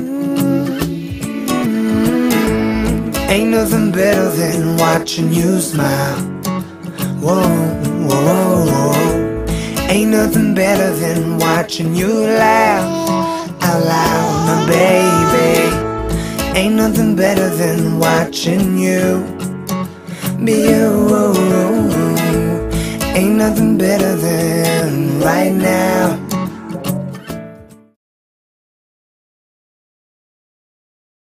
Ain't nothing better than watching you smile. Whoa, whoa, whoa. Ain't nothing better than watching you laugh out loud, my baby. Ain't nothing better than watching you be you. Ain't nothing better than right now.